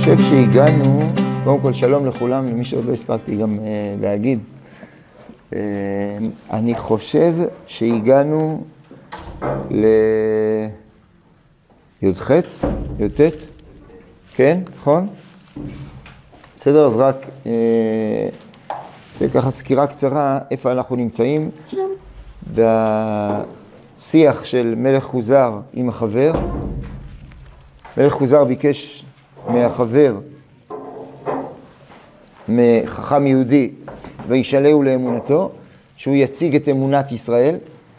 חושב שהגענו, קודם כל שלום לכולם, למי שעוד לא הספקתי גם להגיד. אני חושב שהגענו לי"ח, י"ט, כן, נכון? בסדר, אז רק זה ככה סקירה קצרה איפה אנחנו נמצאים בשיח של מלך חוזר עם החבר. מלך חוזר ביקש מהחבר, מחכם יהודי, וישאלהו לאמונתו, שהוא יציג את אמונת ישראל,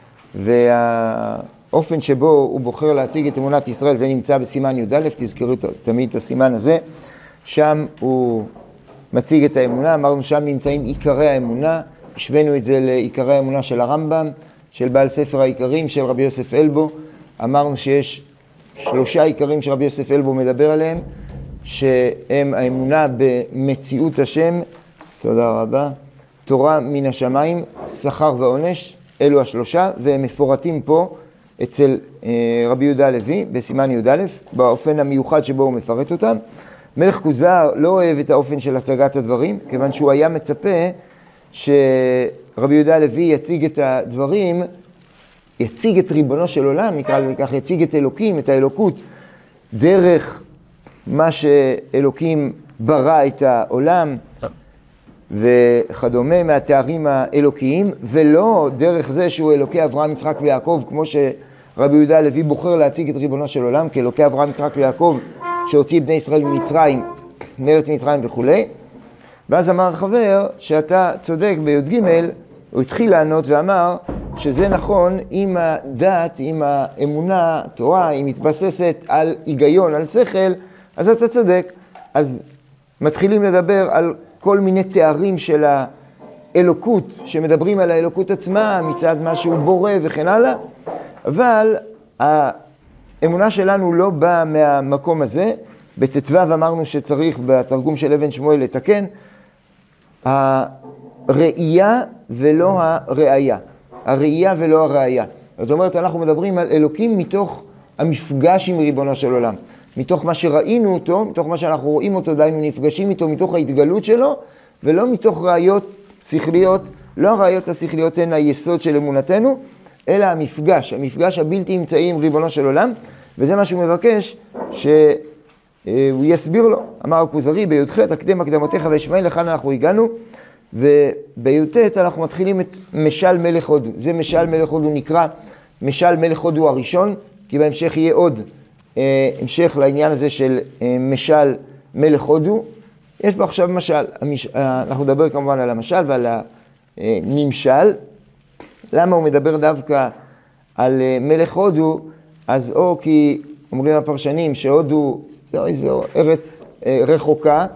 והאופן שבו הוא בוחר להציג את אמונת ישראל, זה נמצא בסימן י"א, תזכרו תמיד את הסימן הזה, שם הוא מציג את האמונה, אמרנו שם נמצאים עיקרי האמונה, השווינו את זה לעיקרי האמונה של הרמב"ם, של בעל ספר העיקרים, של רבי יוסף אלבו, אמרנו שיש 3 עיקרים שרבי יוסף אלבו מדבר עליהם, שהם האמונה במציאות השם, תודה רבה, תורה מן השמיים, שכר ועונש, אלו 3, והם מפורטים פה אצל רבי יהודה הלוי, בסימן י"א, באופן המיוחד שבו הוא מפרט אותם. מלך חוזר לא אוהב את האופן של הצגת הדברים, כיוון שהוא היה מצפה שרבי יהודה הלוי יציג את הדברים, יציג את ריבונו של עולם, נקרא לזה כך, יציג את אלוקים, את האלוקות, דרך מה שאלוקים ברא את העולם וכדומה מהתארים האלוקיים, ולא דרך זה שהוא אלוקי אברהם, יצחק ויעקב, כמו שרבי יהודה הלוי בוחר להציג את ריבונו של עולם, כאלוקי אברהם, יצחק ויעקב, שהוציא בני ישראל ממצרים, מארץ מצרים וכו'. ואז אמר החבר שאתה צודק בי"ג, הוא התחיל לענות ואמר שזה נכון אם הדת, אם האמונה, תורה, היא מתבססת על היגיון, על שכל, אז אתה צודק. אז מתחילים לדבר על כל מיני תארים של האלוקות, שמדברים על האלוקות עצמה, מצד מה שהוא בורא וכן הלאה, אבל האמונה שלנו לא באה מהמקום הזה. בט"ו אמרנו שצריך בתרגום של אבן שמואל לתקן, הראייה ולא הראייה. הראייה ולא הראייה. זאת אומרת, אנחנו מדברים על אלוקים מתוך המפגש עם ריבונו של עולם. מתוך מה שראינו אותו, מתוך מה שאנחנו רואים אותו, דיינו נפגשים איתו, מתוך ההתגלות שלו, ולא מתוך ראיות שכליות. לא הראיות השכליות הן היסוד של אמונתנו, אלא המפגש הבלתי אמצעי עם ריבונו של עולם, וזה מה שהוא מבקש שהוא יסביר לו. אמר הכוזרי בי"ח, הקדם הקדמותיך וישמעאל, לכאן אנחנו הגענו, ובי"ט אנחנו מתחילים את משל מלך הודו. זה משל מלך הודו נקרא משל מלך הודו הראשון, כי בהמשך יהיה עוד המשך לעניין הזה של משל מלך הודו. יש בו עכשיו משל, אנחנו נדבר כמובן על המשל ועל הנמשל. למה הוא מדבר דווקא על מלך הודו? אז או כי אומרים הפרשנים שהודו זו ארץ רחוקה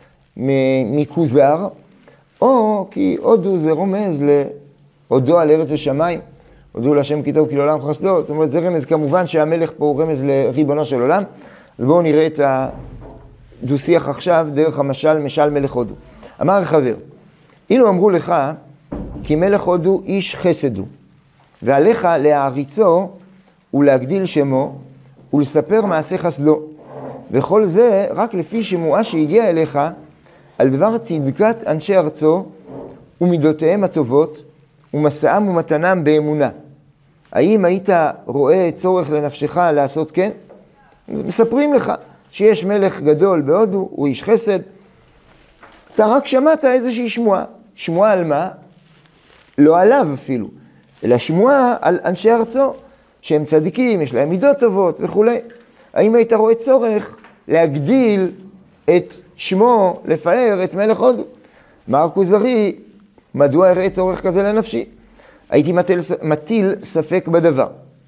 מכוזר, או כי הודו זה רומז להודו על ארץ השמיים, הודו להשם כי טוב כי לעולם חסדו. זאת אומרת, זה רמז, כמובן שהמלך פה הוא רמז לריבונו של עולם. אז בואו נראה את הדו-שיח עכשיו דרך המשל, משל מלך הודו. אמר החבר, אילו אמרו לך כי מלך הודו איש חסד הוא, ועליך להעריצו ולהגדיל שמו ולספר מעשה חסדו, וכל זה רק לפי שמועה שהגיע אליך על דבר צדקת אנשי ארצו ומידותיהם הטובות ומסעם ומתנם באמונה. האם היית רואה צורך לנפשך לעשות כן? מספרים לך שיש מלך גדול בהודו, הוא איש חסד. אתה רק שמעת איזושהי שמועה. שמועה על מה? לא עליו אפילו, אלא שמועה על אנשי ארצו, שהם צדיקים, יש להם מידות טובות וכו'. האם היית רואה צורך להגדיל את שמו, לפאר את מלך הודו? אמר הכוזרי, מדוע אראה צורך כזה לנפשי? הייתי מטיל ספק בדבר.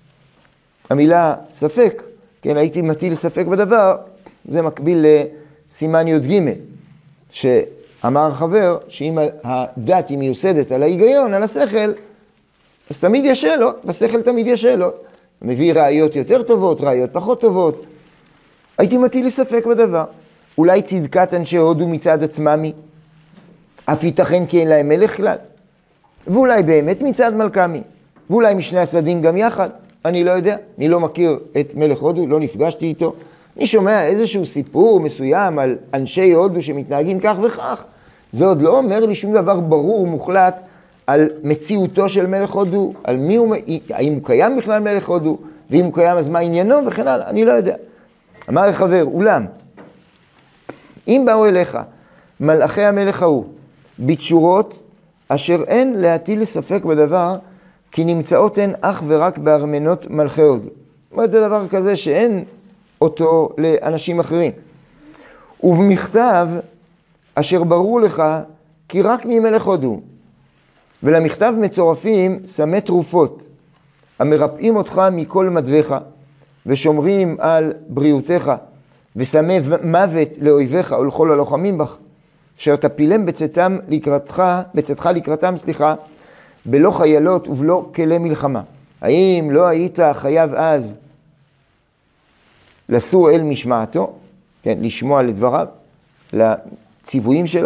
המילה ספק, כן, הייתי מטיל ספק בדבר, זה מקביל לסימן י"ג, שאמר החבר שאם הדת היא מיוסדת על ההיגיון, על השכל, אז תמיד יש שאלות, בשכל תמיד יש שאלות. מביא ראיות יותר טובות, ראיות פחות טובות. הייתי מטיל ספק בדבר. אולי צדקת אנשי הודו מצד עצמם היא, אף ייתכן כי אין להם מלך כלל. ואולי באמת מצד מלכמי, ואולי משני הצדדים גם יחד. אני לא יודע, אני לא מכיר את מלך הודו, לא נפגשתי איתו, אני שומע איזשהו סיפור מסוים על אנשי הודו שמתנהגים כך וכך, זה עוד לא אומר לי שום דבר ברור ומוחלט על מציאותו של מלך הודו, על מי הוא, האם הוא קיים בכלל מלך הודו, ואם הוא קיים אז מה עניינו וכן הלאה, אני לא יודע. אמר החבר, אולם, אם באו אליך מלאכי המלך ההוא בתשורות אשר אין להטיל ספק בדבר, כי נמצאות הן אך ורק בארמנות מלכי הודו. זאת אומרת, זה דבר כזה שאין אותו לאנשים אחרים. ובמכתב אשר ברור לך כי רק ממלך הודו, ולמכתב מצורפים סמי תרופות, המרפאים אותך מכל מדבך, ושומרים על בריאותך, וסמי מוות לאויביך ולכל הלוחמים בך, אשר תפילם בצאתך לקראתם, בלא חיילות ובלא כלי מלחמה. האם לא היית חייב אז לסור אל משמעתו, כן, לשמוע לדבריו, לציוויים שלו?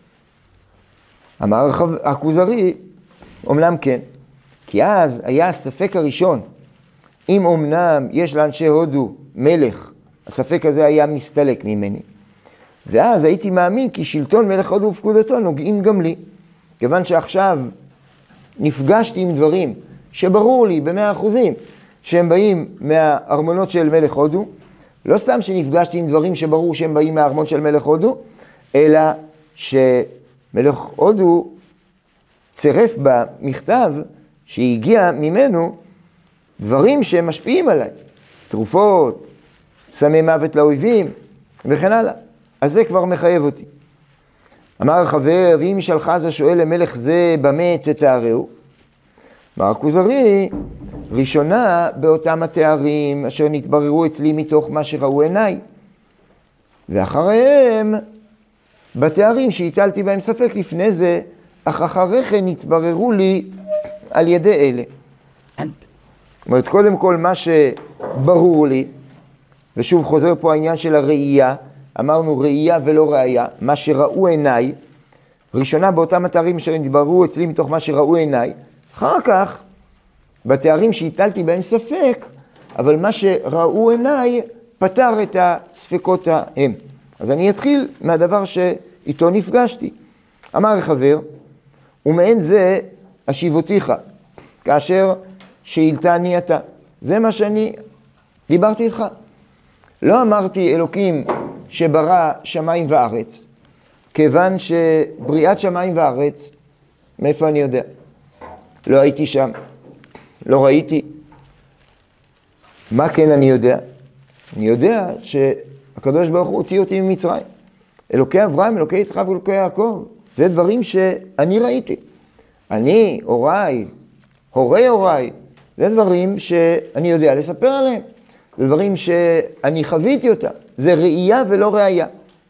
אמר הכוזרי, אומנם כן, כי אז היה הספק הראשון, אם אומנם יש לאנשי הודו מלך, הספק הזה היה מסתלק ממני. ואז הייתי מאמין כי שלטון מלך הודו ופקודתו נוגעים גם לי. כיוון שעכשיו נפגשתי עם דברים שברור לי ב100% שהם באים מהארמונות של מלך הודו, לא סתם שנפגשתי עם דברים שברור שהם באים מהארמון של מלך הודו, אלא שמלך הודו צירף במכתב שהגיע ממנו דברים שהם משפיעים עליי, תרופות, סמי מוות לאויבים וכן הלאה. אז זה כבר מחייב אותי. אמר החבר, ואם ישאלך אז השואל למלך זה במה תתארהו? אמר הכוזרי, ראשונה באותם התארים אשר נתבררו אצלי מתוך מה שראו עיניי, ואחריהם בתארים שהטלתי בהם ספק לפני זה, אך אחרי כן נתבררו לי על ידי אלה. זאת אומרת, קודם כל מה שברור לי, ושוב חוזר פה העניין של הראייה, אמרנו ראייה ולא ראייה, מה שראו עיניי, ראשונה באותם התארים אשר נתבררו אצלי מתוך מה שראו עיניי, אחר כך בתארים שהטלתי בהם ספק, אבל מה שראו עיניי פתר את הספקות ההם. אז אני אתחיל מהדבר שאיתו נפגשתי. אמר החבר, ומעין זה השיבותיך, כאשר שאילתני אתה. זה מה שאני דיברתי איתך. לא אמרתי אלוקים שברא שמיים וארץ, כיוון שבריאת שמיים וארץ, מאיפה אני יודע? לא הייתי שם, לא ראיתי. מה כן אני יודע? אני יודע שהקדוש ברוך הוא הוציא אותי ממצרים. אלוקי אברהם, אלוקי יצחק ואלוקי יעקב. זה דברים שאני ראיתי. אני, הוריי, הוריי, זה דברים שאני יודע לספר עליהם. זה דברים שאני חוויתי אותם. זה ראייה ולא ראייה.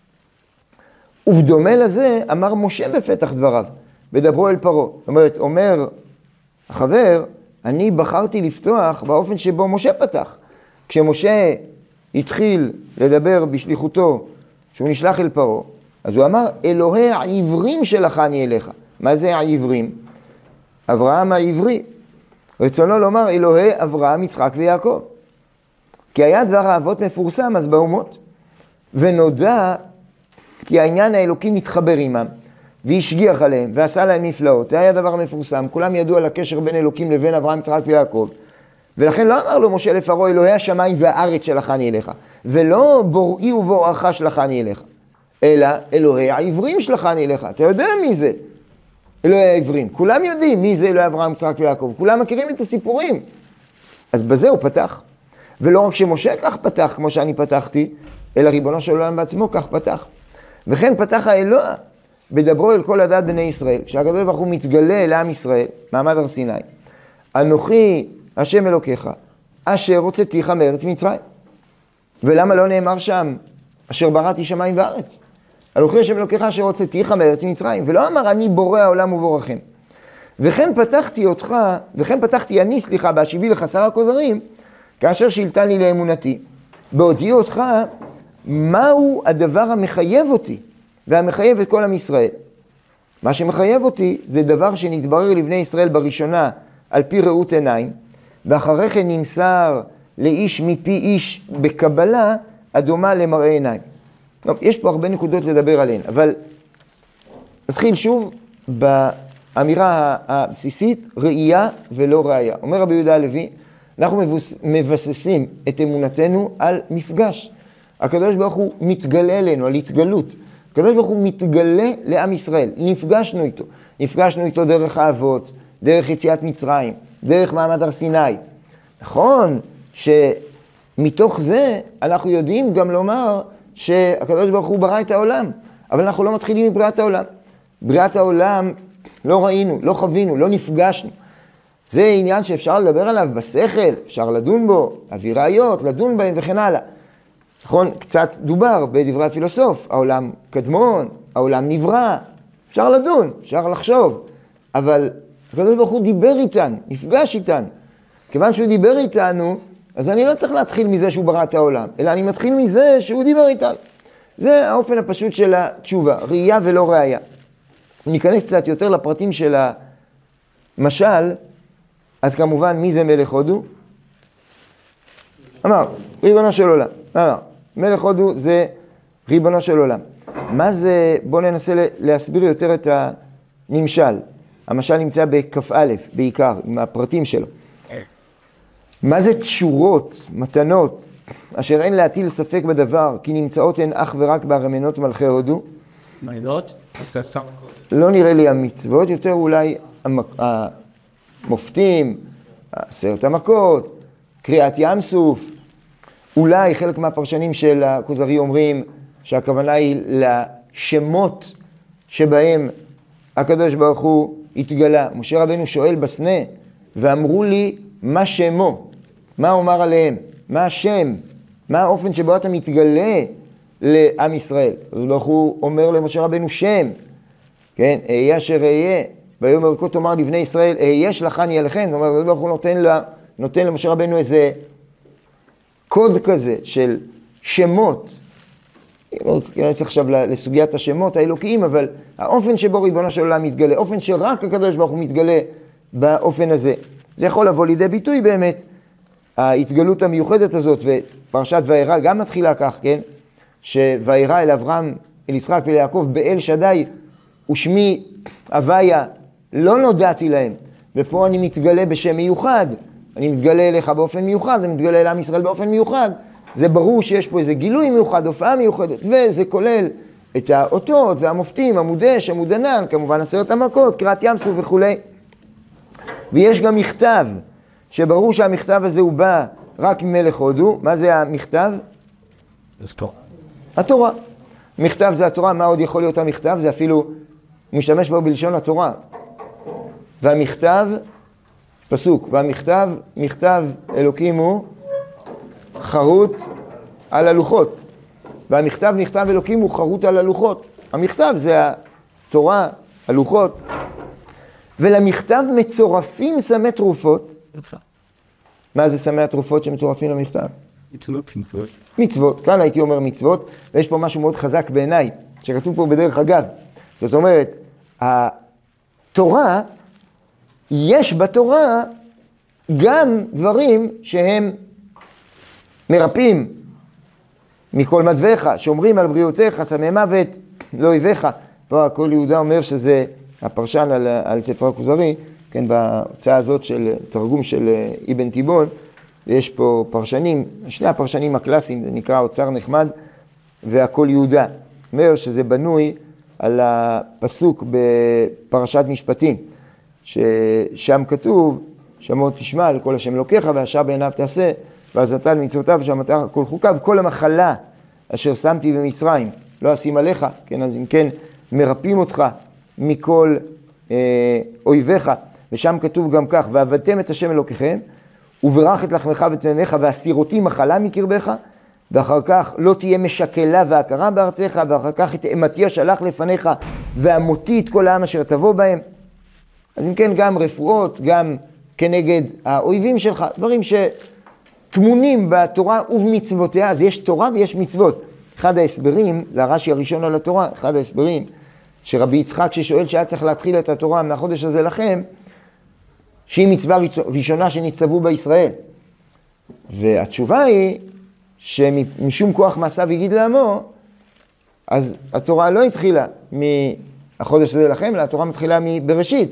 ובדומה לזה אמר משה בפתח דבריו, ודברו אל פרעה. זאת אומרת, אומר החבר, אני בחרתי לפתוח באופן שבו משה פתח. כשמשה התחיל לדבר בשליחותו, שהוא נשלח אל פרעה, אז הוא אמר, אלוהי העברים שלחני אליך. מה זה העברים? אברהם העברי. רצונו לומר, אלוהי אברהם, יצחק ויעקב. כי היה דבר האבות מפורסם אז באומות, ונודע כי העניין האלוקי מתחבר עמם, והשגיח עליהם, ועשה להם נפלאות. זה היה דבר מפורסם, כולם ידעו על הקשר בין אלוקים לבין אברהם, יצחק ויעקב. ולכן לא אמר לו משה לפרעה, אלוהי השמיים והארץ שלחני אליך, ולא בוראי ובוראך שלחני אליך, אלא אלוהי העברים שלחני אליך. אתה יודע מי זה? אלוהי העברים. כולם יודעים מי זה אלוהי אברהם, יצחק ויעקב. כולם מכירים את הסיפורים. אז בזה הוא פתח. ולא רק שמשה כך פתח, כמו שאני פתחתי, אלא ריבונו של עולם בעצמו כך פתח. וכן פתח האלוה בדברו אל כל עדת בני ישראל. כשהקדוש ברוך הוא מתגלה לעם ישראל, מעמד הר סיני, אנוכי השם אלוקיך, אשר הוצאתיך מארץ מצרים. ולמה לא נאמר שם, אשר בראתי שמיים וארץ? אנוכי השם אלוקיך אשר הוצאתיך מארץ מצרים. ולא אמר אני בורא העולם ובורכם. וכן פתחתי אני, בהשיבי לך שר הכוזרים, כאשר שאילתן לי לאמונתי, בהודיע אותך מהו הדבר המחייב אותי, והמחייב את כל עם ישראל. מה שמחייב אותי זה דבר שנתברר לבני ישראל בראשונה על פי ראות עיניים, ואחרי כן נמסר לאיש מפי איש בקבלה הדומה למראה עיניים. טוב, יש פה הרבה נקודות לדבר עליהן, אבל נתחיל שוב באמירה הבסיסית, ראייה ולא ראייה. אומר רבי יהודה הלוי, אנחנו מבססים את אמונתנו על מפגש. הקדוש ברוך הוא מתגלה אלינו, על התגלות. הקדוש ברוך הוא מתגלה לעם ישראל, נפגשנו איתו. נפגשנו איתו דרך האבות, דרך יציאת מצרים, דרך מעמד הר סיני. נכון שמתוך זה אנחנו יודעים גם לומר שהקדוש ברוך הוא ברא את העולם, אבל אנחנו לא מתחילים מבריאת העולם. בריאת העולם לא ראינו, לא חווינו, לא נפגשנו. זה עניין שאפשר לדבר עליו בשכל, אפשר לדון בו, להביא ראיות, לדון בהם וכן הלאה. נכון, קצת דובר בדברי הפילוסוף, העולם קדמון, העולם נברא, אפשר לדון, אפשר לחשוב, אבל הקדוש ברוך הוא דיבר איתנו, נפגש איתנו. כיוון שהוא דיבר איתנו, אז אני לא צריך להתחיל מזה שהוא ברא את העולם, אלא אני מתחיל מזה שהוא דיבר איתנו. זה האופן הפשוט של התשובה, ראייה ולא ראייה. ניכנס קצת יותר לפרטים של המשל, אז כמובן מי זה מלך הודו? אמר, ריבונו של עולם. אמר, מלך הודו זה ריבונו של עולם. מה זה, בואו ננסה להסביר יותר את הנמשל. המשל נמצא בכף א' בעיקר, עם הפרטים שלו. מה זה תשורות, מתנות, אשר אין להטיל ספק בדבר, כי נמצאות הן אך ורק בארמנות מלכי הודו? מעידות? לא נראה לי המצוות, יותר אולי המופתים, 10 המכות, קריאת ים סוף. אולי חלק מהפרשנים של הכוזרי אומרים שהכוונה היא לשמות שבהם הקדוש ברוך הוא התגלה. משה רבנו שואל בסנה, ואמרו לי מה שמו, מה אומר עליהם, מה השם, מה האופן שבו אתה מתגלה לעם ישראל. אז ברוך הוא אומר למשה רבנו שם, כן, אהיה אשר אהיה, ויאמר כה תאמר לבני ישראל, אהיה שלחני אליכם. זאת אומרת, ברוך הוא נותן למשה רבנו איזה קוד כזה של שמות. אני צריך עכשיו לסוגיית השמות האלוקיים, אבל האופן שבו ריבונו של עולם מתגלה, אופן שרק הקדוש ברוך הוא מתגלה באופן הזה. זה יכול לבוא לידי ביטוי באמת, ההתגלות המיוחדת הזאת, ופרשת וירא גם מתחילה כך, כן? שוירא אל אברהם, אל יצחק וליעקב באל שדי, ושמי הוויה, לא נודעתי להם. ופה אני מתגלה בשם מיוחד, אני מתגלה אליך באופן מיוחד, אני מתגלה אל עם ישראל באופן מיוחד. זה ברור שיש פה איזה גילוי מיוחד, הופעה מיוחדת, וזה כולל את האותות והמופתים, עמוד אש, עמוד ענן, כמובן 10 המכות, קריאת ים סוף וכו'. ויש גם מכתב, שברור שהמכתב הזה הוא בא רק ממלך הודו. מה זה המכתב? התורה. מכתב זה התורה. מה עוד יכול להיות המכתב? זה אפילו משתמש בו בלשון התורה. והמכתב, פסוק, והמכתב, מכתב אלוקים הוא חרוט על הלוחות. והמכתב, מכתב אלוקים הוא חרוט על הלוחות. המכתב זה התורה, הלוחות. ולמכתב מצורפים סמי תרופות. מה זה סמי התרופות שמצורפים למכתב? מצוות. כאן הייתי אומר מצוות, ויש פה משהו מאוד חזק בעיניי, שכתוב פה בדרך אגב. זאת אומרת, התורה, יש בתורה גם דברים שהם מרפאים מכל מדבך, שומרים על בריאותך, שמי מוות לאויביך. פה כל יהודה אומר שזה הפרשן על ספר הכוזרי, כן, בהוצאה הזאת של תרגום של אבן תיבון, יש פה פרשנים, שני הפרשנים הקלאסיים, זה נקרא אוצר נחמד, והכל יהודה. אומר שזה בנוי על הפסוק בפרשת משפטים, ששם כתוב, שמות תשמע לכל השם אלוקיך, והשאר בעיניו תעשה, ועזרת על מצוותיו, ושמרת כל חוקיו, כל המחלה אשר שמתי במצרים, לא אשים עליך, כן, אז אם כן, מרפאים אותך מכל אויביך, ושם כתוב גם כך, ועבדתם את השם אלוקיכם, וברך את לחמך ותמימך, והסירותי מחלה מקרבך, ואחר כך לא תהיה משקלה והכרה בארצך, ואחר כך את אימתי אשלח לפניך, והמותי את כל העם אשר תבוא בהם. אז אם כן, גם רפואות, גם כנגד האויבים שלך, דברים שתמונים בתורה ובמצוותיה. אז יש תורה ויש מצוות. אחד ההסברים, זה הרש"י הראשון על התורה, אחד ההסברים, שרבי יצחק ששואל שהיה צריך להתחיל את התורה מהחודש הזה לכם, שהיא מצווה ראשונה שנצטוו בישראל. והתשובה היא שמשום כוח מעשיו יגיד לעמו, אז התורה לא התחילה מהחודש הזה לכם, אלא התורה מתחילה מבראשית.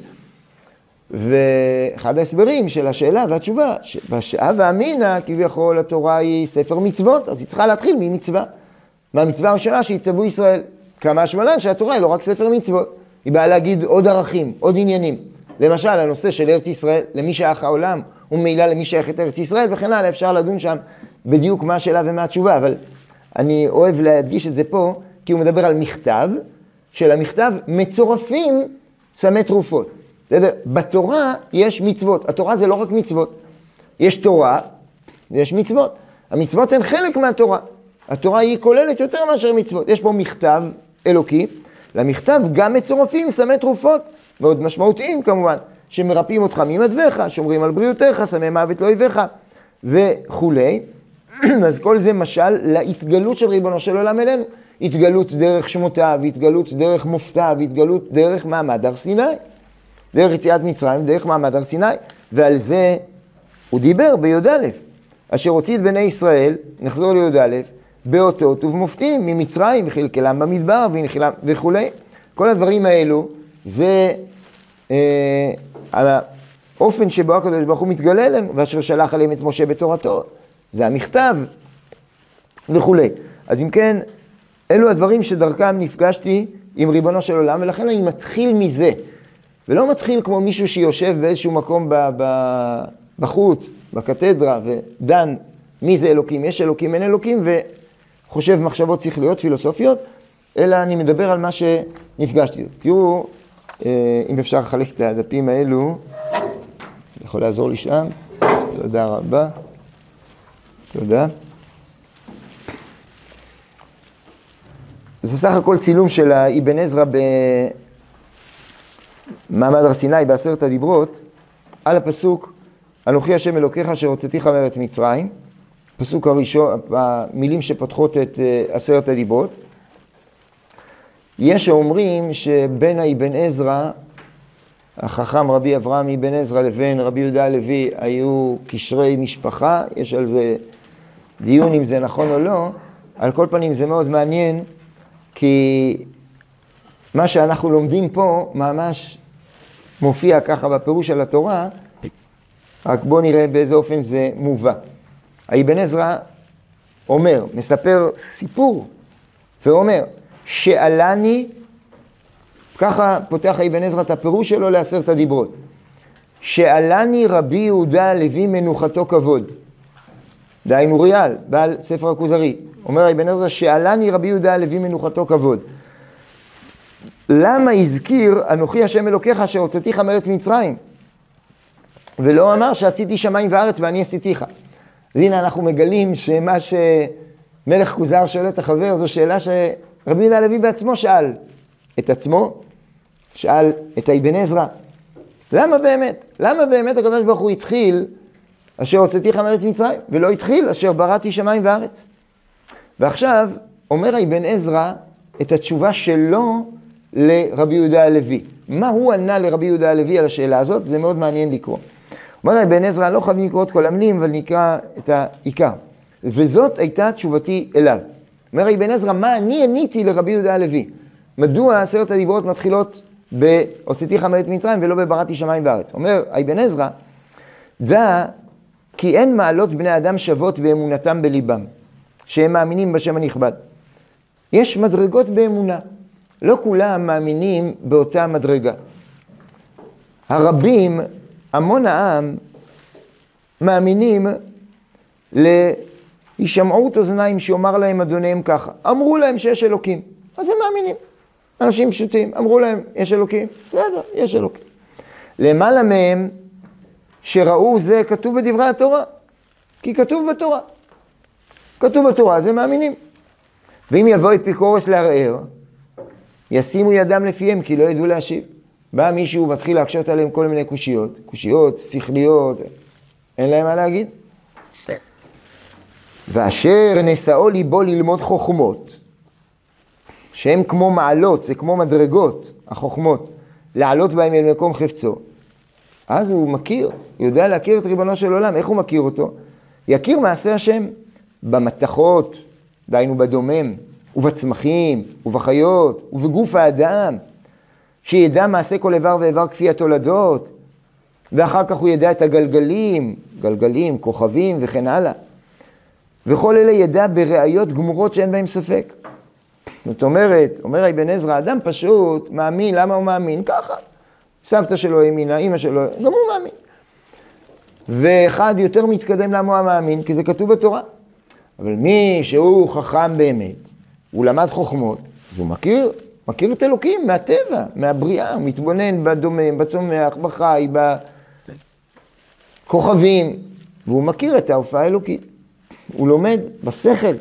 ואחד ההסברים של השאלה והתשובה, שבשעה ואמינא כביכול התורה היא ספר מצוות, אז היא צריכה להתחיל ממצווה. מהמצווה הראשונה שיצוו ישראל. כמה השמלן שהתורה היא לא רק ספר מצוות, היא באה להגיד עוד ערכים, עוד עניינים. למשל, הנושא של ארץ ישראל, למי שייך העולם, וממילא למי שייך את ארץ ישראל, וכן הלאה, אפשר לדון שם בדיוק מה השאלה ומה התשובה, אבל אני אוהב להדגיש את זה פה, כי הוא מדבר על מכתב, שלמכתב מצורפים סמי תרופות. בתורה יש מצוות, התורה זה לא רק מצוות, יש תורה ויש מצוות. המצוות הן חלק מהתורה, התורה היא כוללת יותר מאשר מצוות. יש פה מכתב אלוקי, למכתב גם מצורפים סמי תרופות, מאוד משמעותיים כמובן, שמרפאים אותך ממדבך, שומרים על בריאותך, סמי מוות לא אויביך וכולי. אז כל זה משל להתגלות של ריבונו של עולם אלינו. התגלות דרך שמותיו, התגלות דרך מופתיו, התגלות דרך מעמד הר סיני. דרך יציאת מצרים, דרך מעמד הר סיני. ועל זה הוא דיבר בי"א. אשר הוציא את בני ישראל, נחזור לי"א, באותות ובמופתים ממצרים, וחלקלם במדבר וכולי. כל הדברים האלו זה על האופן שבו הקדוש ברוך הוא מתגלה לנו, ואשר שלח עליהם את משה בתורתו. זה המכתב וכולי. אז אם כן, אלו הדברים שדרכם נפגשתי עם ריבונו של עולם, ולכן אני מתחיל מזה. ולא מתחיל כמו מישהו שיושב באיזשהו מקום בחוץ, בקתדרה, ודן מי זה אלוקים, יש אלוקים, אין אלוקים, וחושב מחשבות שכליות, פילוסופיות, אלא אני מדבר על מה שנפגשתי. תראו, אם אפשר לחלק את הדפים האלו, יכול לעזור לי שם, תודה רבה. תודה. זה סך הכל צילום של אבן עזרא במעמד הר סיני בעשרת הדיברות, על הפסוק, אנוכי השם אלוקיך אשר הוצאתיך מארץ מצרים, הפסוק הראשון, המילים שפותחות את עשרת הדיברות. יש שאומרים שבין אבן עזרא, החכם רבי אברהם אבן עזרא לבין רבי יהודה הלוי היו קשרי משפחה, יש על זה דיון אם זה נכון או לא. על כל פנים זה מאוד מעניין, כי מה שאנחנו לומדים פה ממש מופיע ככה בפירוש של התורה, רק בואו נראה באיזה אופן זה מובא. אבן עזרא אומר, מספר סיפור, ואומר, שאלני, ככה פותח אבן עזרא את הפירוש שלו לעשרת הדיברות, שאלני רבי יהודה הלוי מנוחתו כבוד. דהיינו ריאל, בעל ספר הכוזרי. אומר אבן עזרא, שאלני רבי יהודה הלוי מנוחתו כבוד. למה הזכיר אנוכי השם אלוקיך אשר הוצאתיך מארץ מצרים? ולא אמר שעשיתי שמיים וארץ ואני עשיתיך. אז הנה אנחנו מגלים שמה שמלך כוזר שואל את החבר, זו שאלה שרבי יהודה הלוי בעצמו שאל את עצמו, שאל את אבן עזרא. למה באמת? למה באמת הקדוש ברוך הוא התחיל אשר הוצאתיך מארץ מצרים, ולא התחיל אשר בראתי שמיים וארץ? ועכשיו אומר אבן עזרא את התשובה שלו לרבי יהודה הלוי. מה הוא ענה לרבי יהודה הלוי על השאלה הזאת? זה מאוד מעניין לקרוא. אומר אבן עזרא, לא חייבים לקרוא את כל המילים, אבל נקרא את העיקר. וזאת הייתה תשובתי אליו. אומר אבן עזרא, מה אני עניתי לרבי יהודה הלוי? מדוע עשרת הדיברות מתחילות בהוצאתיך מארץ מצרים ולא בבראתי שמיים וארץ? אומר אבן עזרא, דע כי אין מעלות בני אדם שוות באמונתם בליבם, שהם מאמינים בשם הנכבד. יש מדרגות באמונה. לא כולם מאמינים באותה מדרגה. הרבים, המון העם, מאמינים להישמעות אוזניים שיאמר להם אדוניהם ככה. אמרו להם שיש אלוקים, אז הם מאמינים. אנשים פשוטים, אמרו להם יש אלוקים, בסדר, יש אלוקים. למעלה מהם שראו זה כתוב בדברי התורה, כי כתוב בתורה. כתוב בתורה, אז הם מאמינים. ואם יבוא אפיקורס לערער, ישימו ידם לפיהם, כי לא ידעו להשיב. בא מישהו מתחיל להקשות עליהם כל מיני קושיות, שכליות, אין להם מה להגיד. ואשר נשאו ליבו ללמוד חוכמות, שהם כמו מעלות, זה כמו מדרגות, החוכמות, לעלות בהם אל מקום חפצו. אז הוא מכיר, יודע להכיר את ריבונו של עולם. איך הוא מכיר אותו? יכיר מעשה השם, במתכות, דהיינו בדומם, ובצמחים, ובחיות, ובגוף האדם, שידע מעשה כל איבר ואיבר כפי התולדות, ואחר כך הוא ידע את הגלגלים, גלגלים, כוכבים וכן הלאה. וכל אלה ידע בראיות גמורות שאין בהם ספק. זאת אומרת, אומר אבן עזרא, אדם פשוט מאמין, למה הוא מאמין? ככה. סבתא שלו האמינה, אמא שלו, גם הוא מאמין. ואחד יותר מתקדם למה הוא מאמין, כי זה כתוב בתורה. אבל מי שהוא חכם באמת, הוא למד חוכמות, אז הוא מכיר את אלוקים מהטבע, מהבריאה, הוא מתבונן בדומם, בצומח, בחי, בכוכבים, והוא מכיר את ההופעה האלוקית. הוא לומד בשכל.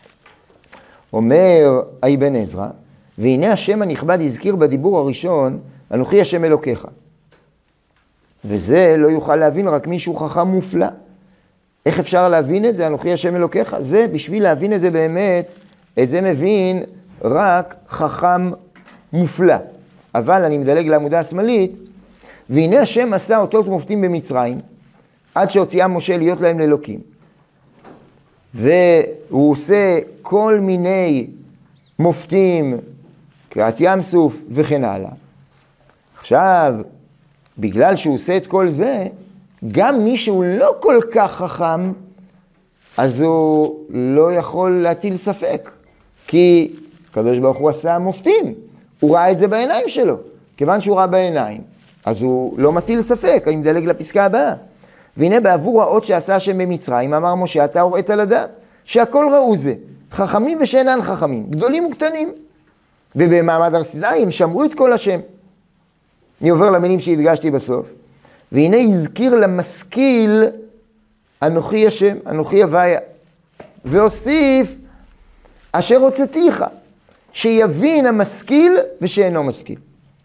אומר אבן עזרא, והנה השם הנכבד הזכיר בדיבור הראשון, אנוכי השם אלוקיך. וזה לא יוכל להבין רק מישהו חכם מופלא. איך אפשר להבין את זה, אנוכי השם אלוקיך? זה, בשביל להבין את זה באמת, את זה מבין רק חכם מופלא. אבל אני מדלג לעמודה השמאלית, והנה השם עשה אותות ומופתים במצרים, עד שהוציאם משה להיות להם לאלוקים. והוא עושה כל מיני מופתים, קריעת ים סוף וכן הלאה. עכשיו, בגלל שהוא עושה את כל זה, גם מי שהוא לא כל כך חכם, אז הוא לא יכול להטיל ספק. כי הקדוש ברוך הוא עשה מופתים, הוא ראה את זה בעיניים שלו. כיוון שהוא ראה בעיניים, אז הוא לא מטיל ספק. אני מדלג לפסקה הבאה. והנה בעבור האות שעשה השם במצרים, אמר משה, אתה הוראת לדעת, שהכל ראו זה, חכמים ושאינן חכמים, גדולים וקטנים. ובמעמד הר סיני הם שמרו את כל השם. אני עובר למילים שהדגשתי בסוף. והנה הזכיר למשכיל, אנוכי השם, אנוכי הוויה. והוסיף, אשר הוצאתיך, שיבין המשכיל ושאינו משכיל.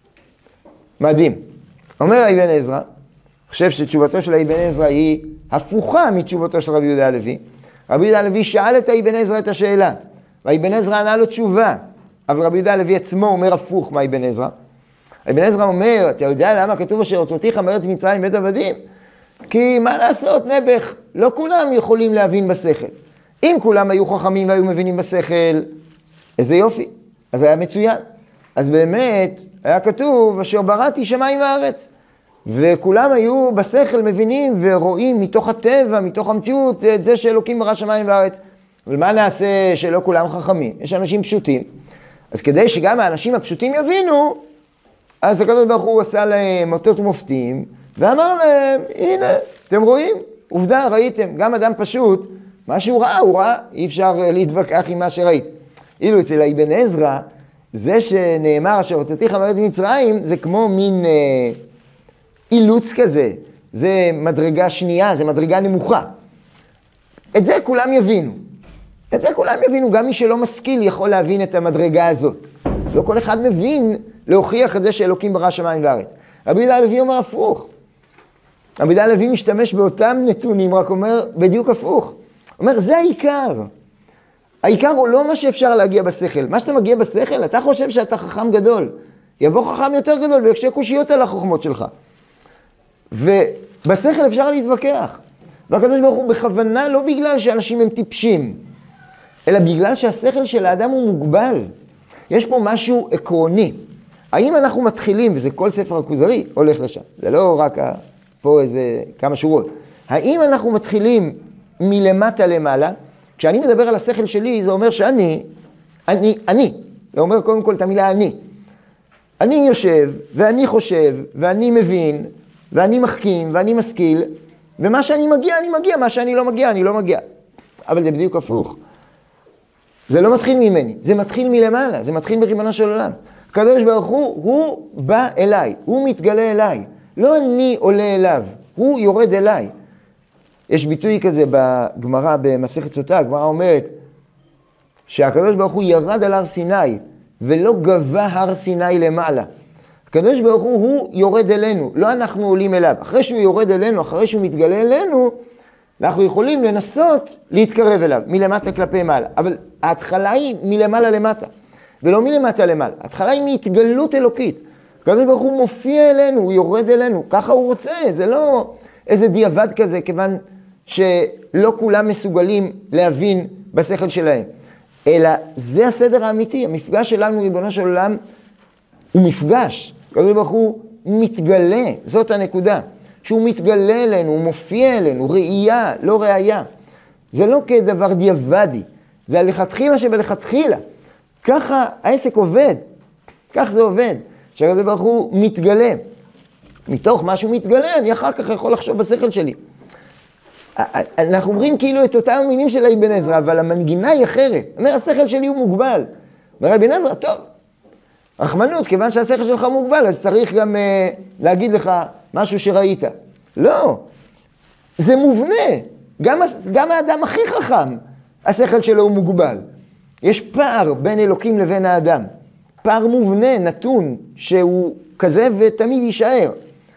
מדהים. אומר אבן עזרא, חושב שתשובתו של אבן עזרא היא הפוכה מתשובתו של רבי יהודה הלוי. רבי יהודה הלוי שאל את אבן עזרא את השאלה, ואבן עזרא ענה לו תשובה, אבל רבי יהודה הלוי עצמו אומר הפוך מאבן עזרא. אבן עזרא אומר, אתה יודע למה כתוב אשר הוצאתיך מארץ מצרים בית עבדים? כי מה לעשות, נעבך, לא כולם יכולים להבין בשכל. אם כולם היו חכמים והיו מבינים בשכל, איזה יופי, אז היה מצוין. אז באמת היה כתוב אשר בראתי שמיים וארץ. וכולם היו בשכל מבינים ורואים מתוך הטבע, מתוך המציאות, את זה שאלוקים ברא שמיים וארץ. אבל מה נעשה שלא כולם חכמים? יש אנשים פשוטים. אז כדי שגם האנשים הפשוטים יבינו, אז הקדוש ברוך הוא עשה להם אותות ומופתים, ואמר להם, הנה, אתם רואים? עובדה, ראיתם, גם אדם פשוט, מה שהוא ראה, הוא ראה, אי אפשר להתווכח עם מה שראית. אילו אצל אבן עזרא, זה שנאמר אשר הוצאתיך מארץ מצרים, זה כמו מין אילוץ כזה, זה מדרגה שנייה, זה מדרגה נמוכה. את זה כולם יבינו. את זה כולם יבינו, גם מי שלא משכיל יכול להבין את המדרגה הזאת. לא כל אחד מבין להוכיח את זה שאלוקים ברא שמיים וארץ. רבי יהודה הלוי אומר הפוך. רבי יהודה הלוי משתמש באותם נתונים, רק אומר בדיוק הפוך. אומר, זה העיקר. העיקר הוא לא מה שאפשר להגיע בשכל. מה שאתה מגיע בשכל, אתה חושב שאתה חכם גדול. יבוא חכם יותר גדול ויקשה קושיות על החוכמות שלך. ובשכל אפשר להתווכח. והקדוש ברוך הוא בכוונה לא בגלל שאנשים הם טיפשים, אלא בגלל שהשכל של האדם הוא מוגבל. יש פה משהו עקרוני. האם אנחנו מתחילים, וזה כל ספר הכוזרי הולך לשם, זה לא רק פה איזה כמה שורות. האם אנחנו מתחילים מלמטה למעלה? כשאני מדבר על השכל שלי, זה אומר שאני, זה אומר קודם כל את המילה אני. אני יושב, ואני חושב, ואני מבין, ואני מחכים, ואני משכיל, ומה שאני מגיע, אני מגיע, מה שאני לא מגיע, אני לא מגיע. אבל זה בדיוק הפוך. זה לא מתחיל ממני, זה מתחיל מלמעלה, זה מתחיל בריבונו של עולם. הקדוש ברוך הוא בא אליי, הוא מתגלה אליי. לא אני עולה אליו, הוא יורד אליי. יש ביטוי כזה בגמרא, במסכת סוטה, הגמרא אומרת שהקדוש ברוך הוא ירד על הר סיני, ולא גבה הר סיני למעלה. הקדוש ברוך הוא יורד אלינו, לא אנחנו עולים אליו. אחרי שהוא יורד אלינו, אחרי שהוא מתגלה אלינו, אנחנו יכולים לנסות להתקרב אליו, מלמטה כלפי מעלה. אבל ההתחלה היא מלמעלה למטה, ולא מלמטה למעלה. ההתחלה היא מהתגלות אלוקית. הקדוש ברוך הוא מופיע אלינו, הוא יורד אלינו, ככה הוא רוצה, זה לא איזה דיעבד כזה, כיוון שלא כולם מסוגלים להבין בשכל שלהם, אלא זה הסדר האמיתי. המפגש שלנו, ריבונו של עולם, הוא מפגש. הקדוש ברוך הוא מתגלה, זאת הנקודה. שהוא מתגלה אלינו, הוא מופיע אלינו, ראייה, לא ראייה. זה לא כדבר דיעבדי, זה הלכתחילה שבלכתחילה. ככה העסק עובד, כך זה עובד. שהקדוש ברוך הוא מתגלה. מתוך מה שהוא מתגלה, אני אחר כך יכול לחשוב בשכל שלי. אנחנו אומרים כאילו את אותם המינים של אבן עזרא, אבל המנגינה היא אחרת. אומר, השכל שלי הוא מוגבל. אומר אבן עזרא, טוב, רחמנות, כיוון שהשכל שלך מוגבל, אז צריך גם להגיד לך משהו שראית. לא, זה מובנה. גם האדם הכי חכם, השכל שלו הוא מוגבל. יש פער בין אלוקים לבין האדם. פער מובנה, נתון, שהוא כזה ותמיד יישאר.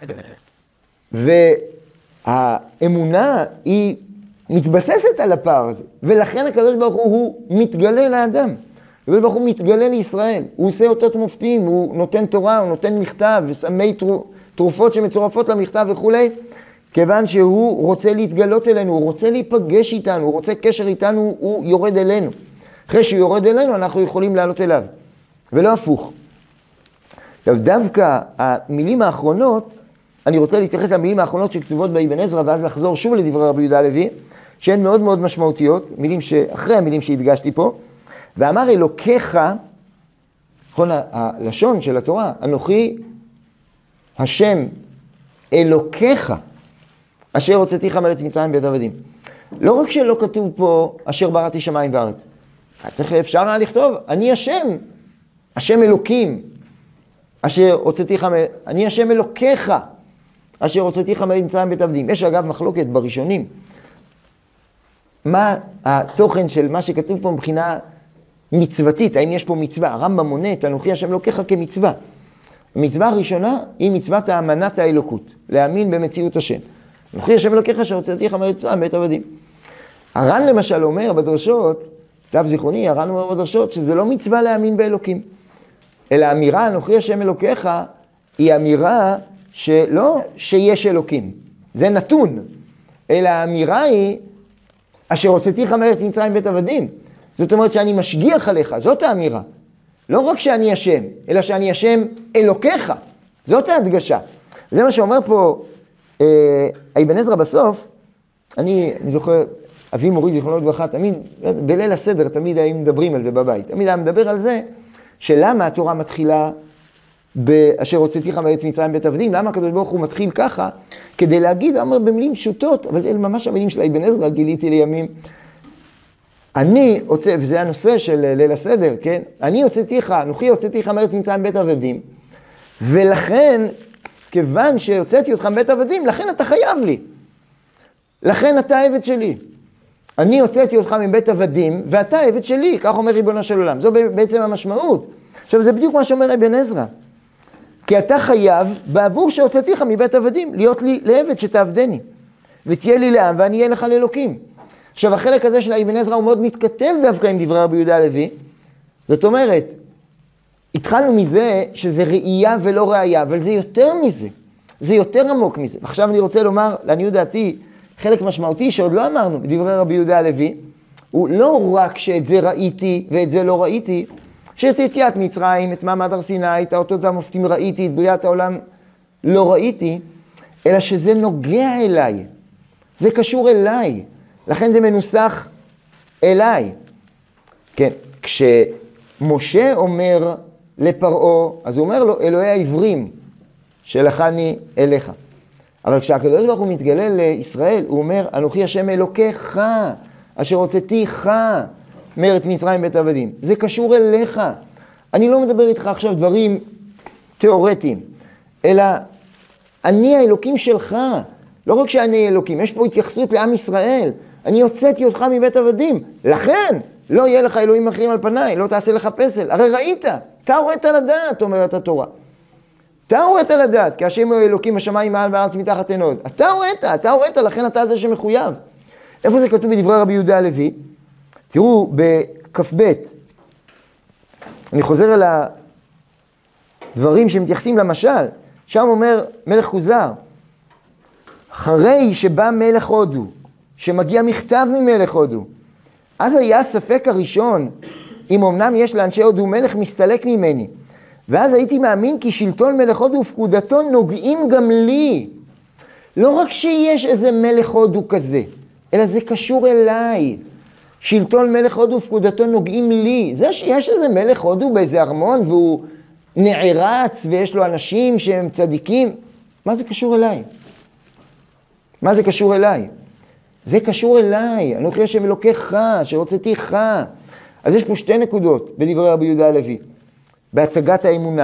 והאמונה היא מתבססת על הפער הזה. ולכן הקדוש ברוך הוא מתגלה לאדם. הקדוש ברוך הוא מתגלה לישראל. הוא עושה אותות מופתים, הוא נותן תורה, הוא נותן מכתב, וסמי תרופות שמצורפות למכתב וכו'. כיוון שהוא רוצה להתגלות אלינו, הוא רוצה להיפגש איתנו, הוא רוצה קשר איתנו, הוא יורד אלינו. אחרי שהוא יורד אלינו, אנחנו יכולים לעלות אליו. ולא הפוך. עכשיו, דווקא המילים האחרונות, אני רוצה להתייחס למילים האחרונות שכתובות באבן עזרא, ואז לחזור שוב לדברי רבי יהודה הלוי, שהן מאוד מאוד משמעותיות, מילים אחרי המילים שהדגשתי פה, ואמר אלוקיך, נכון, הלשון של התורה, אנוכי השם אלוקיך, אשר הוצאתיך מארץ מצרים בית עבדים. לא רק שלא כתוב פה אשר בראתי שמיים וארץ, אפשר היה לכתוב, אני השם, השם אלוקים, אשר הוצאתיך, אני השם אלוקיך, אשר הוצאתיך מארץ מצרים בית עבדים. יש אגב מחלוקת בראשונים, מה התוכן של מה שכתוב פה מבחינה מצוותית, האם יש פה מצווה? הרמב"ם מונה את אנוכי השם אלוקיך כמצווה. המצווה הראשונה היא מצוות האמנת האלוקות, להאמין במציאות השם. אנוכי השם אלוקיך אשר הוצאתיך מארץ מצרים בית עבדים. הר"ן למשל אומר בדרשות, דף זיכרוני, הר"ן אומר בדרשות שזה לא מצווה להאמין באלוקים, אלא האמירה אנוכי השם אלוקיך היא אמירה שלא שיש אלוקים, זה נתון, אלא האמירה היא אשר הוצאתיך מארץ מצרים בית עבדים. זאת אומרת שאני משגיח עליך, זאת האמירה. לא רק שאני השם, אלא שאני השם אלוקיך. זאת ההדגשה. זה מה שאומר פה אבן עזרא בסוף. אני זוכר, אבי מורי זיכרונו לברכה, תמיד, בליל הסדר, תמיד היינו מדברים על זה בבית. תמיד היה מדבר על זה, שלמה התורה מתחילה באשר הוצאתיך מארץ מצרים בית עבדים, למה הקדוש ברוך הוא מתחיל ככה, כדי להגיד, אומר במילים פשוטות, אבל זה ממש המילים של אבן עזרא, גיליתי לימים. אני הוצא, וזה הנושא של ליל הסדר, כן? אני הוצאתיך, אנוכי הוצאתיך מארץ מצרים בית עבדים, ולכן, כיוון שהוצאתי אותך מבית עבדים, לכן אתה חייב לי. לכן אתה עבד שלי. אני הוצאתי אותך מבית עבדים, ואתה עבד שלי, כך אומר ריבונו של עולם. זו בעצם המשמעות. עכשיו, זה בדיוק מה שאומר אבן עזרא. כי אתה חייב, בעבור שהוצאתיך מבית עבדים, להיות לי לעבד שתעבדני. ותהיה לי לעם, ואני אהיה לך לאלוקים. עכשיו, החלק הזה של אבן עזרא הוא מאוד מתכתב דווקא עם דברי רבי יהודה הלוי. זאת אומרת, התחלנו מזה שזה ראייה ולא ראייה, אבל זה יותר מזה. זה יותר עמוק מזה. עכשיו אני רוצה לומר, לעניות דעתי, חלק משמעותי שעוד לא אמרנו בדברי רבי יהודה הלוי, הוא לא רק שאת זה ראיתי ואת זה לא ראיתי, שאת יציאת מצרים, את מעמד הר סיני, את האותות והמופתים ראיתי, את בריאת העולם לא ראיתי, אלא שזה נוגע אליי. זה קשור אליי. לכן זה מנוסח אליי. כן, כשמשה אומר לפרעה, אז הוא אומר לו, אלוהי העברים, שלחני אליך. אבל כשהקדוש ברוך הוא מתגלה לישראל, הוא אומר, אנוכי השם אלוקיך, אשר הוצאתיך מארץ מצרים בית עבדים. זה קשור אליך. אני לא מדבר איתך עכשיו דברים תיאורטיים, אלא אני האלוקים שלך. לא רק שאני אלוקים, יש פה התייחסות לעם ישראל. אני הוצאתי אותך מבית עבדים. לכן, לא יהיה לך אלוהים אחרים על פניי, לא תעשה לך פסל. הרי ראית, אתה הוראת לדעת, אומרת התורה. אתה הוראת לדעת, כי השם הוא אלוקים השמיים מעל והארץ מתחת עינו. אתה הוראת, לכן אתה זה שמחויב. איפה זה כתוב בדברי רבי יהודה הלוי? תראו, בכ"ב, אני חוזר אל הדברים שמתייחסים למשל, שם אומר מלך כוזר, אחרי שבא מלך הודו, שמגיע מכתב ממלך הודו. אז היה הספק הראשון, אם אמנם יש לאנשי הודו מלך מסתלק ממני. ואז הייתי מאמין כי שלטון מלך הודו ופקודתו נוגעים גם לי. לא רק שיש איזה מלך הודו כזה, אלא זה קשור אליי. שלטון מלך הודו ופקודתו נוגעים לי. זה שיש איזה מלך הודו באיזה ארמון והוא נערץ ויש לו אנשים שהם צדיקים, מה זה קשור אליי? מה זה קשור אליי? זה קשור אליי, אנוכי השם אלוקיך, שרוצתיך. אז יש פה שתי נקודות בדברי רבי יהודה הלוי, בהצגת האמונה.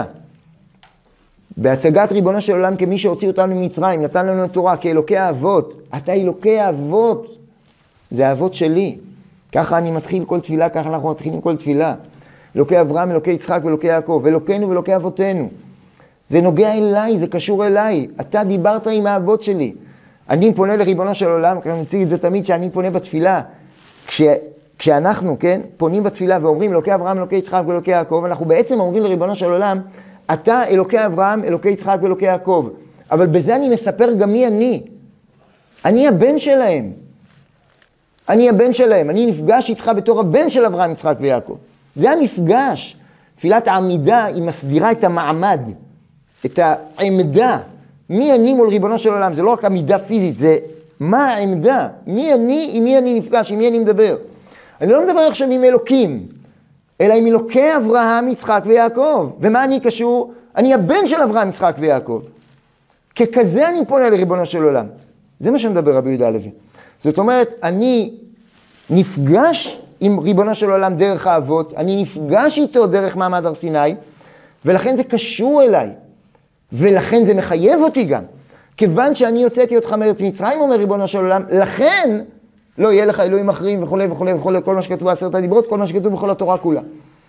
בהצגת ריבונו של עולם כמי שהוציא אותנו ממצרים, נתן לנו התורה כאלוקי האבות. אתה אלוקי האבות, זה האבות שלי. ככה אני מתחיל כל תפילה, ככה אנחנו מתחילים כל תפילה. אלוקי אברהם, אלוקי יצחק ואלוקי יעקב, אלוקינו ואלוקי אבותינו. זה נוגע אליי, זה קשור אליי. אתה דיברת עם האבות שלי. אני פונה לריבונו של עולם, אני מציג את זה תמיד שאני פונה בתפילה. כשאנחנו, כן, פונים בתפילה ואומרים אלוקי אברהם, אלוקי יצחק ואלוקי יעקב, אנחנו בעצם אומרים לריבונו של עולם, אתה אלוקי אברהם, אלוקי יצחק ואלוקי יעקב. אבל בזה אני מספר גם מי אני. אני הבן שלהם. אני הבן שלהם. אני נפגש איתך בתור הבן של אברהם, יצחק ויעקב. זה המפגש. תפילת העמידה היא מסדירה את המעמד, את העמדה. מי אני מול ריבונו של עולם? זה לא רק עמידה פיזית, זה מה העמדה? מי אני, עם מי אני נפגש, עם מי אני מדבר? אני לא מדבר עכשיו עם אלוקים, אלא עם אלוקי אברהם, יצחק ויעקב. ומה אני קשור? אני הבן של אברהם, יצחק ויעקב. ככזה אני פונה לריבונו של עולם. זה מה שמדבר רבי יהודה הלוי. זאת אומרת, אני נפגש עם ריבונו של עולם דרך האבות, אני נפגש איתו דרך מעמד הר סיני, ולכן זה קשור אליי. ולכן זה מחייב אותי גם. כיוון שאני יוצאתי אותך מארץ מצרים, אומר ריבונו של עולם, לכן לא יהיה לך אלוהים אחרים וכו' וכו' וכו', כל מה שכתוב בעשרת הדיברות, כל מה שכתוב בכל התורה כולה.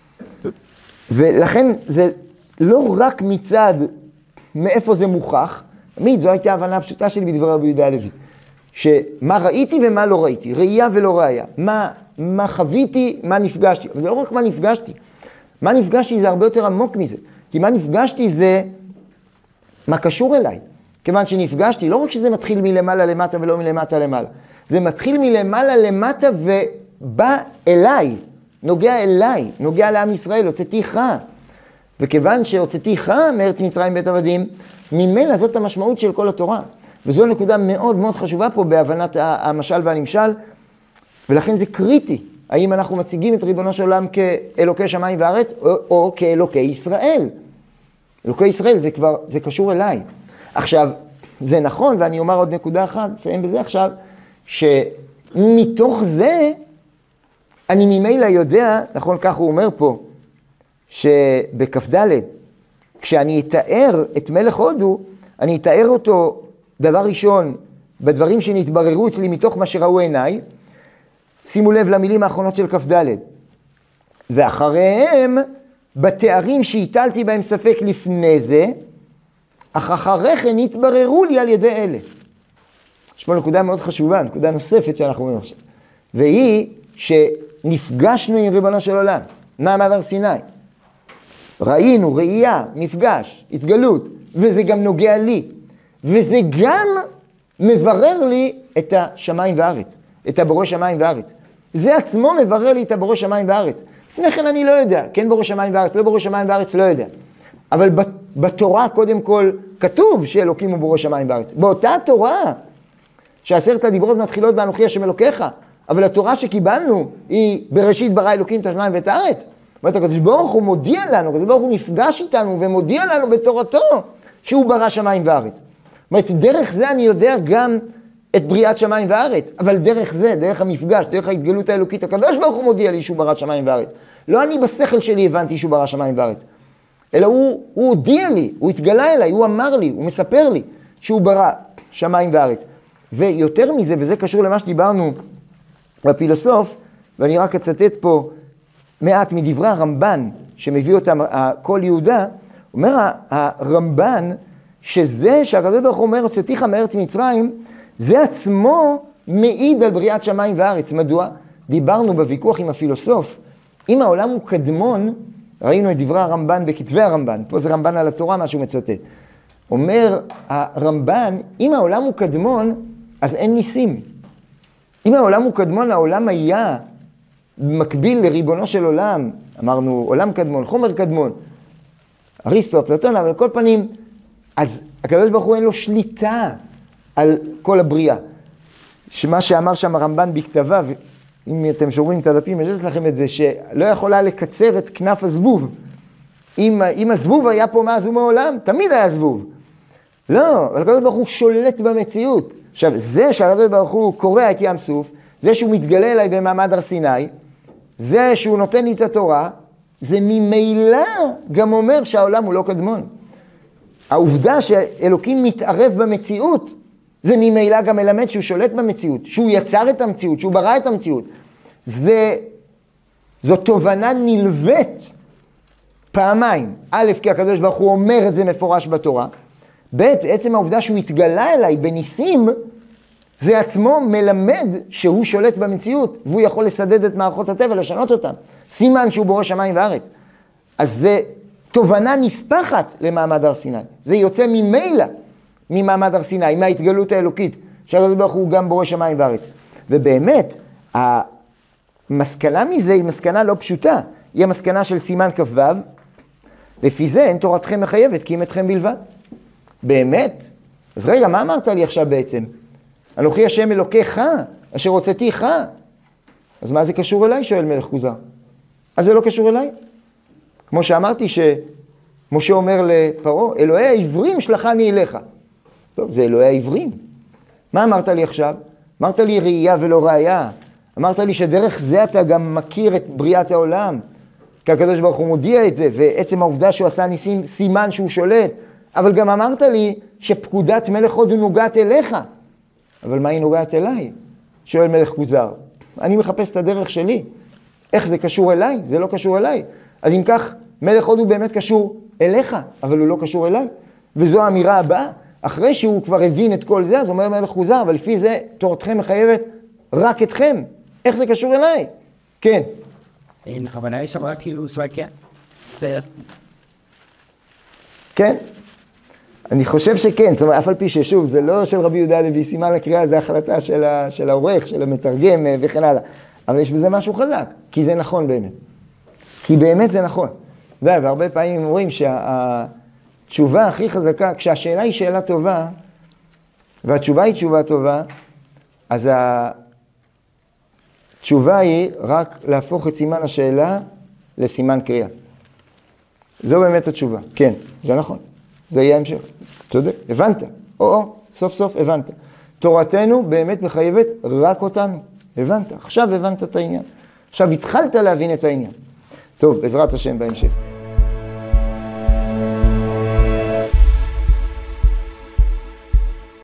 ולכן זה לא רק מצד מאיפה זה מוכח, תמיד זו הייתה ההבנה הפשוטה שלי בדברי רבי יהודה הלוי, שמה ראיתי ומה לא ראיתי, ראייה ולא ראייה, מה חוויתי, מה נפגשתי. אבל זה לא רק מה נפגשתי. מה נפגשתי זה הרבה יותר עמוק מזה. כי מה נפגשתי זה מה קשור אליי. כיוון שנפגשתי, לא רק שזה מתחיל מלמעלה למטה ולא מלמטה למעלה. זה מתחיל מלמעלה למטה ובא אליי, נוגע אליי, נוגע לעם ישראל, הוצאתיך. וכיוון שהוצאתיך מארץ מצרים בית עבדים, ממילא זאת המשמעות של כל התורה. וזו נקודה מאוד מאוד חשובה פה בהבנת המשל והנמשל, ולכן זה קריטי. האם אנחנו מציגים את ריבונו של עולם כאלוקי שמיים וארץ, או כאלוקי ישראל. אלוקי ישראל זה קשור אליי. עכשיו, זה נכון, ואני אומר עוד נקודה אחת, נסיים בזה עכשיו, שמתוך זה, אני ממילא יודע, נכון כך הוא אומר פה, שבכף ד' כשאני אתאר את מלך הודו, אני אתאר אותו דבר ראשון, בדברים שנתבררו אצלי מתוך מה שראו עיניי, שימו לב למילים האחרונות של כף ד' ואחריהם, בתארים שהטלתי בהם ספק לפני זה, אך אחרי כן התבררו לי על ידי אלה. יש פה נקודה מאוד חשובה, נקודה נוספת שאנחנו אומרים עכשיו. והיא שנפגשנו עם ריבונו של עולם, מעמד הר סיני. ראינו, ראייה, מפגש, התגלות, וזה גם נוגע לי. וזה גם מברר לי את השמיים וארץ, את הבורא שמיים וארץ. זה עצמו מברר לי את הבורא שמיים וארץ. לפני כן אני לא יודע, כן בורא שמיים וארץ, לא בורא שמיים וארץ, לא יודע. אבל בתורה קודם כל כתוב שאלוקים הוא בורא שמיים וארץ. באותה תורה שעשרת הדיברות מתחילות באנוכי השם אלוקיך, אבל התורה שקיבלנו היא בראשית ברא אלוקים את השמיים ואת הארץ. זאת אומרת, הקדוש ברוך הוא מודיע לנו, הקדוש ברוך הוא נפגש איתנו ומודיע לנו בתורתו שהוא ברא שמיים וארץ. זאת אומרת, דרך זה אני יודע גם את בריאת שמיים וארץ, אבל דרך זה, דרך המפגש, דרך ההתגלות האלוקית, הקדוש ברוך הוא מודיע לי שהוא ברא שמיים וארץ. לא אני בשכל שלי הבנתי שהוא ברא שמיים וארץ, אלא הוא הודיע לי, הוא התגלה אליי, הוא אמר לי, הוא מספר לי שהוא ברא שמיים וארץ. ויותר מזה, וזה קשור למה שדיברנו בפילוסוף, ואני רק אצטט פה מעט מדברי הרמב"ן, שמביא אותם כל יהודה, אומר הרמב"ן, שזה שהקדוש ברוך הוא אומר, הוצאתיך מארץ מצרים, זה עצמו מעיד על בריאת שמיים וארץ. מדוע? דיברנו בוויכוח עם הפילוסוף. אם העולם הוא קדמון, ראינו את דברי הרמב"ן בכתבי הרמב"ן, פה זה רמב"ן על התורה, מה שהוא מצטט. אומר הרמב"ן, אם העולם הוא קדמון, אז אין ניסים. אם העולם הוא קדמון, העולם היה מקביל לריבונו של עולם, אמרנו עולם קדמון, חומר קדמון, אריסטו, אפלטון, אבל על כל פנים, אז הקדוש ברוך הוא אין לו שליטה על כל הבריאה. שמה שאמר שם הרמב"ן בכתביו, אם אתם שומרים את הדפים, יש לכם את זה, שלא יכולה לקצר את כנף הזבוב. אם הזבוב היה פה מאז ומעולם, תמיד היה זבוב. לא, אבל הקדוש ברוך הוא שולט במציאות. עכשיו, זה שהקדוש ברוך הוא קורע את ים סוף, זה שהוא מתגלה אליי במעמד הר סיני, זה שהוא נותן לי את התורה, זה ממילא גם אומר שהעולם הוא לא קדמון. העובדה שאלוקים מתערב במציאות, זה ממילא גם מלמד שהוא שולט במציאות, שהוא יצר את המציאות, שהוא ברא את המציאות. זו תובנה נלווית פעמיים. א', כי הקדוש ברוך הוא אומר את זה מפורש בתורה. ב', עצם העובדה שהוא התגלה אליי בניסים, זה עצמו מלמד שהוא שולט במציאות, והוא יכול לסדד את מערכות הטבע, לשנות אותן. סימן שהוא בורא שמיים וארץ. אז זה תובנה נספחת למעמד הר סיני. זה יוצא ממילא ממעמד הר סיני, מההתגלות האלוקית, שהקדוש ברוך הוא גם בורא שמיים וארץ. ובאמת, המסקנה מזה היא מסקנה לא פשוטה. היא המסקנה של סימן כ"ו, לפי זה אין תורתכם מחייבת, כי אם אתכם בלבד. באמת? אז רגע, מה אמרת לי עכשיו בעצם? אנוכי השם אלוקיך, אשר הוצאתיך. אז מה זה קשור אליי? שואל מלך כוזר. אז זה לא קשור אליי. כמו שאמרתי שמשה אומר לפרעה, אלוהי העברים שלחני אליך. טוב, זה אלוהי העברים. מה אמרת לי עכשיו? אמרת לי ראייה ולא ראייה. אמרת לי שדרך זה אתה גם מכיר את בריאת העולם. כי הקדוש ברוך הוא מודיע את זה, ועצם העובדה שהוא עשה ניסים סימן שהוא שולט. אבל גם אמרת לי שפקודת מלך הודו נוגעת אליך. אבל מה היא נוגעת אליי? שואל מלך כוזר. אני מחפש את הדרך שלי. איך זה קשור אליי? זה לא קשור אליי. אז אם כך, מלך הודו באמת קשור אליך, אבל הוא לא קשור אליי. וזו האמירה הבאה. אחרי שהוא כבר הבין את כל זה, אז אומר מלך כוזר, אבל לפי זה תורתכם מחייבת רק אתכם. איך זה קשור אליי? כן. בכוונה שמעתי הוא סוואקה. כן. אני חושב שכן, זאת אומרת, אף על פי ששוב, זה לא של רבי יהודה הלוי, סימן לקריאה, זה החלטה של העורך, של המתרגם וכן הלאה. אבל יש בזה משהו חזק, כי זה נכון באמת. כי באמת זה נכון. והרבה פעמים אומרים שהתשובה הכי חזקה, כשהשאלה היא שאלה טובה, והתשובה היא תשובה טובה, אז התשובה היא רק להפוך את סימן השאלה לסימן קריאה. זו באמת התשובה. כן, זה נכון. זה יהיה המשך. צודק, הבנת. סוף סוף הבנת. תורתנו באמת מחייבת רק אותנו. הבנת. עכשיו הבנת את העניין. עכשיו התחלת להבין את העניין. טוב, בעזרת השם בהמשך.